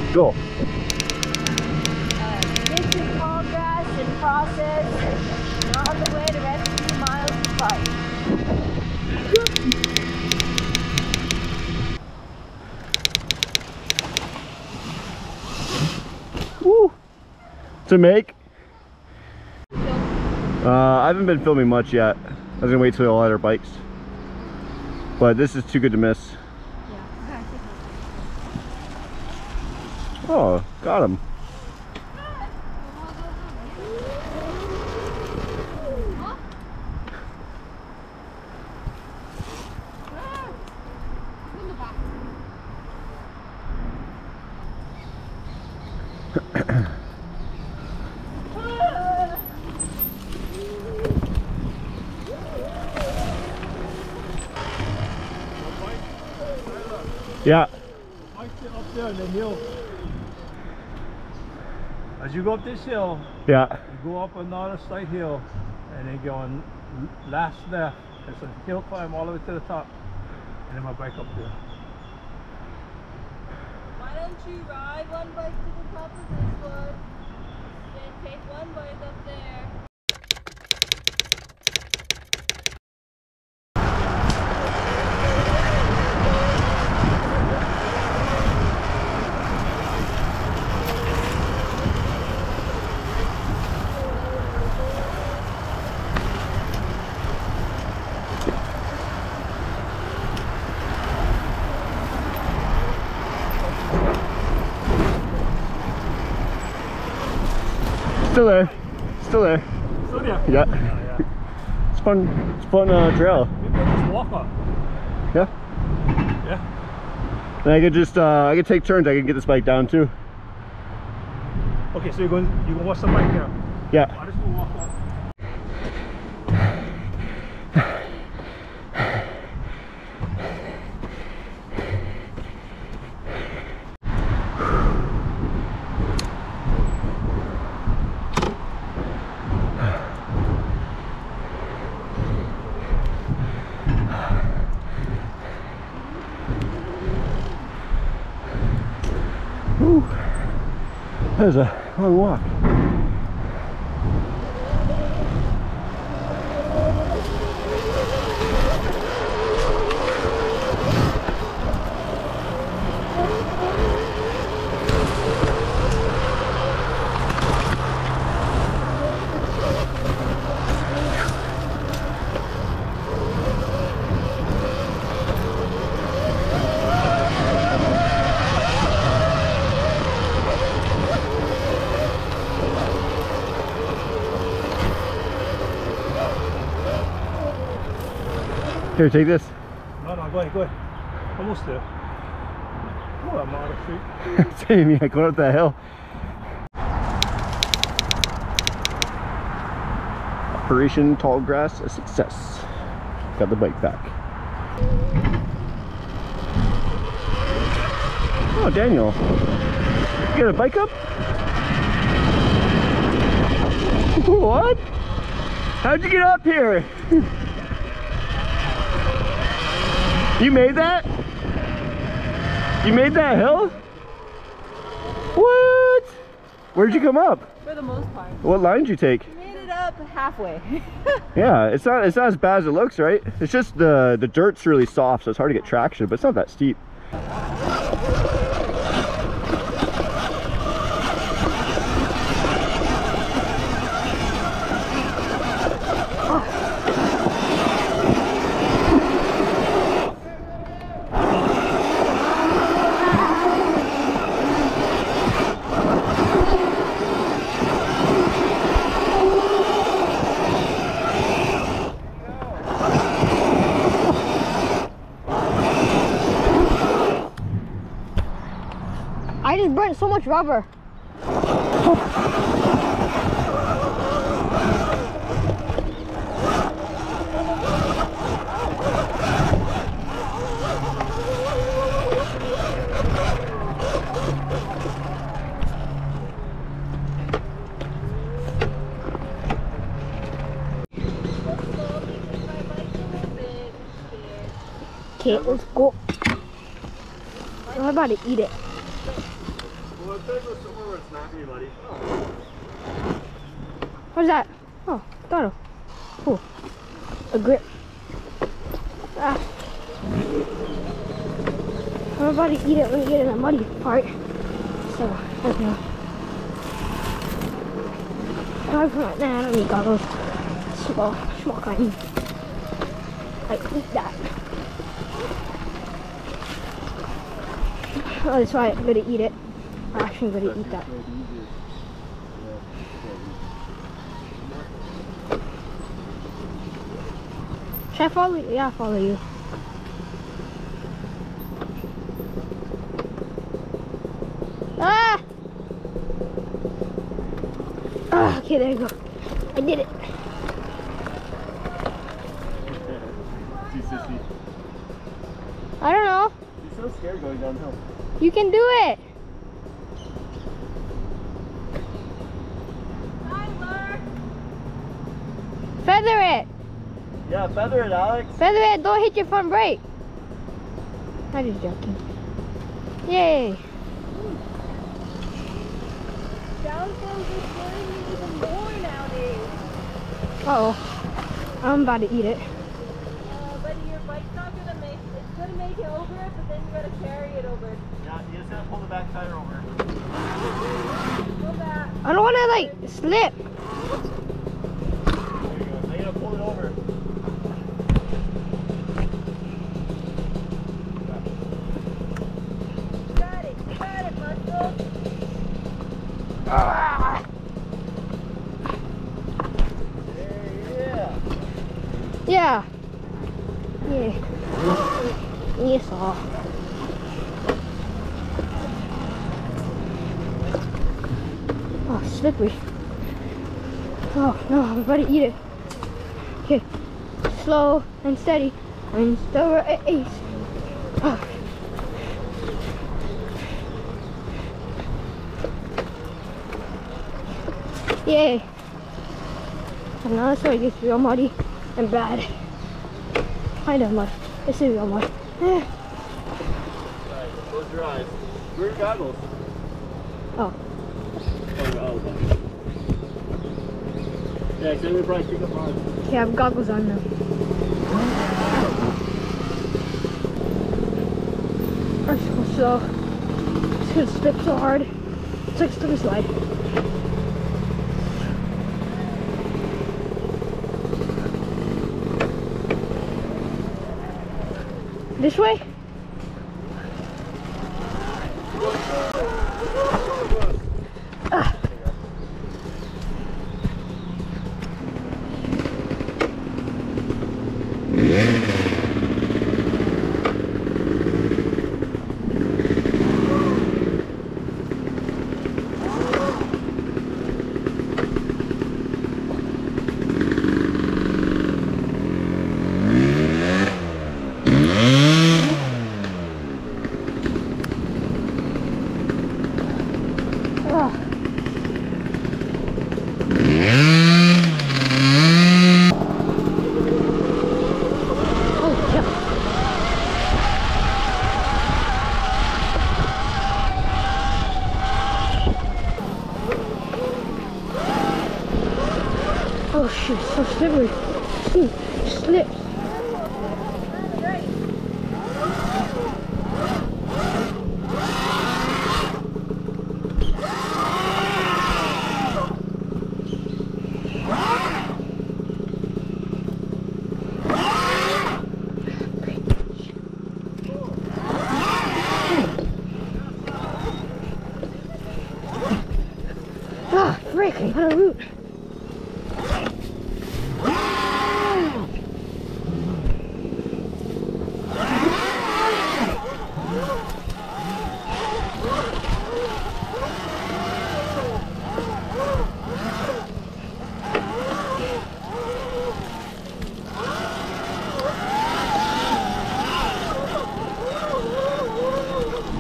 Go. Missing progress in process. On the way to rescue Miles' bike. Woo! To make. I haven't been filming much yet. I was gonna wait till all our bikes. But this is too good to miss. Yeah. Oh, got him. Yeah. Bike sit up there in the hill. As you go up this hill, Yeah. you go up another slight hill, and then go on last left. It's a hill climb all the way to the top, and then my bike up there. Why don't you ride one bike to the top of this one, then take one bike up there. Still there. Still there. So yeah. Yeah. Yeah. It's fun. It's fun trail. Maybe I'll just walk up. Yeah. Yeah. And I could just I could take turns. I can get this bike down too. Okay, so you're going to watch the bike there. Yeah. I just go walk up. Whew. That was a long walk. Here, take this. No, go ahead, go ahead. Almost there. Oh, I'm out of street. Same, yeah, going up that hill. Operation Tall Grass, a success. Got the bike back. Oh, Daniel. You got a bike up? What? How'd you get up here? You made that? You made that hill? What? Where'd you come up? For the most part. What line did you take? We made it up halfway. Yeah, it's not as bad as it looks, right? It's just the dirt's really soft, so it's hard to get traction, but it's not that steep. I just burnt so much rubber. Okay, let's go. I'm about to eat it. let's go somewhere where it's not gonna be muddy. What's that? Oh, Dodo. Cool. A grip. Ah. I'm about to eat it when we get in the muddy part. So, okay. Nah, I don't need goggles. Small kind. I eat that. Oh, that's why I'm gonna eat it. I'm actually gonna eat that. Should I follow you? Yeah, I'll follow you. Ah! Ah, okay, there you go. I did it. I don't know. She's so scared going downhill. You can do it. Tyler! Feather it. Yeah, feather it, Alex. Feather it. Don't hit your front brake. I'm just joking. Yay. Downfalls are scaring me even more nowadays. Uh-oh. I'm about to eat it. Buddy, your bike's not gonna make it. It's gonna make it over, but then you gotta carry it over. Yeah, you just gotta pull the back tire over. Go back. I don't want to, like, slip. There you go. Now you gotta pull it over. Got it, muscle. Ah. Yeah. Yeah. Yeah. Yes, all. Oh, slippery. Oh, no, I'm about to eat it. Okay. Slow and steady. And still at ace. Oh. Yay. And now this way gets real muddy and bad. Kind of mud. This is real mud. Alright, close your eyes. Where are your goggles? Oh. Oh. Yeah, because they probably pick up hard. Okay, I have goggles on now. I'm so slow. It's gonna slip so hard. It's like a slippery slide. This way? Ah. Oh shit, so slippery. Slips. Ah, frick, I got a root.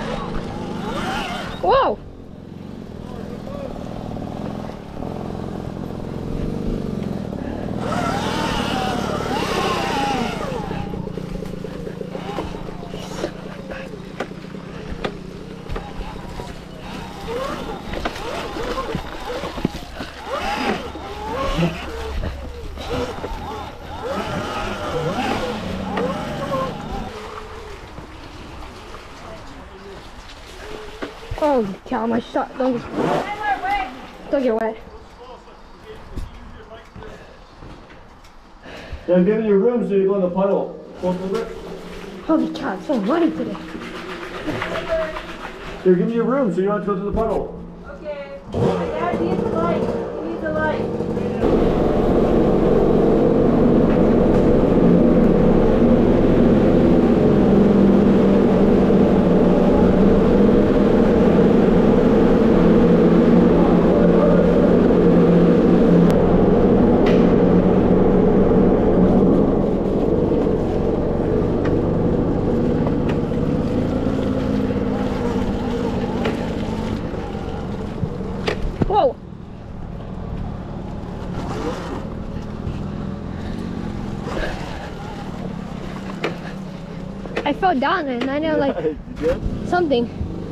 Whoa! Holy cow, my shot. Don't get wet. Yeah, I'm giving you room so you go in the puddle. Close a little bit. Holy cow, it's so muddy today. They're giving you room so you don't have to go to the puddle. Okay. My dad needs a light. He needs a light. Whoa! I fell down and I know like something.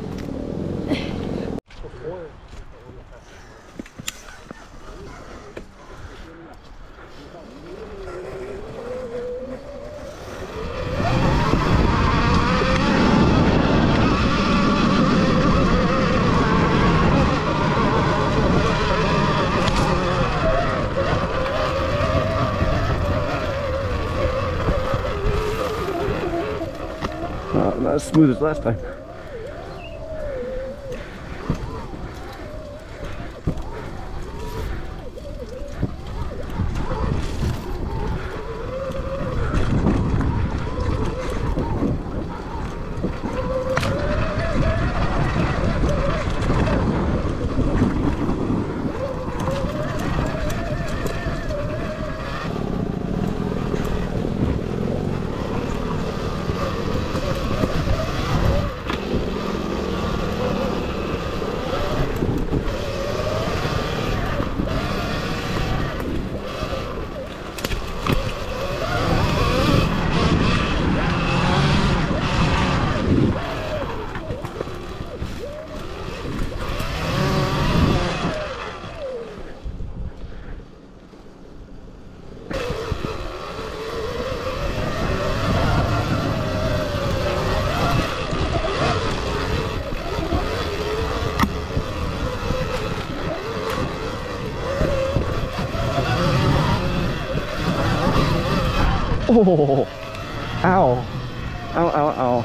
Not as smooth as last time. Oh, ow, ow, ow, ow.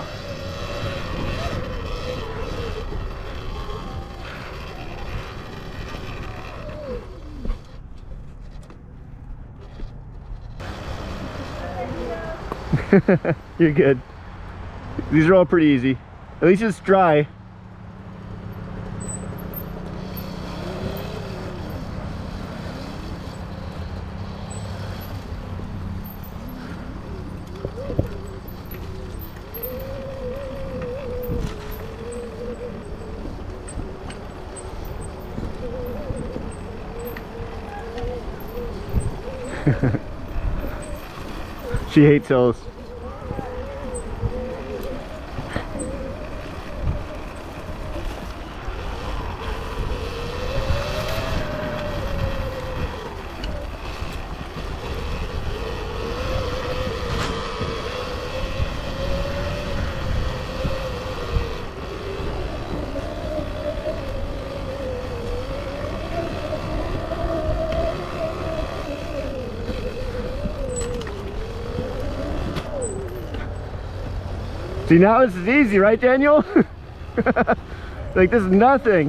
You're good. These are all pretty easy. At least it's dry. She hates hills. See, now this is easy, right, Daniel? Like, this is nothing.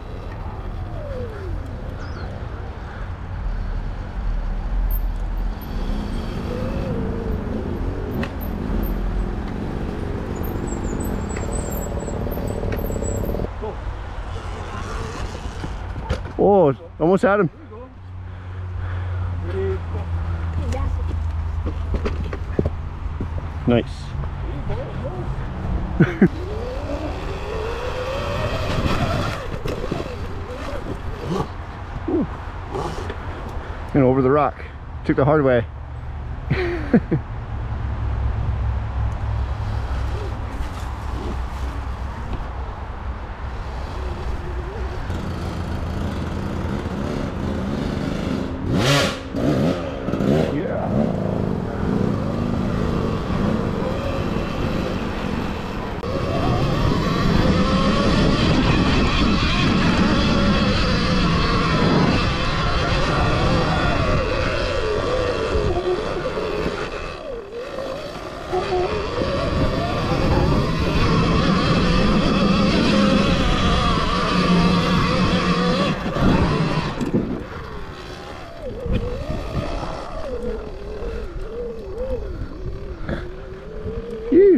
Oh, almost had him. Nice. And over the rock. Took the hard way. Whew.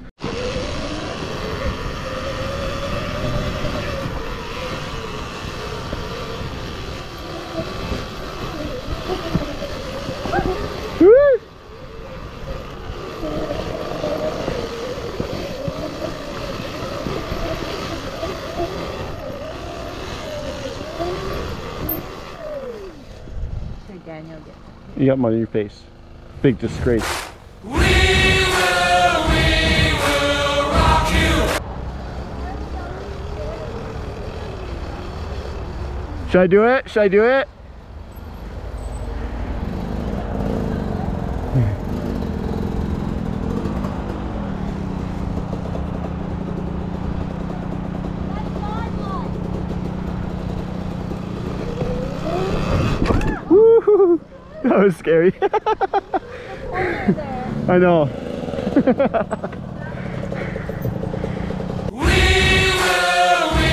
Woo! Sure, Daniel gets it. You got money in your face. Big disgrace. We will rock you. Should I do it? Should I do it? Woo-hoo. That was scary. I know. We will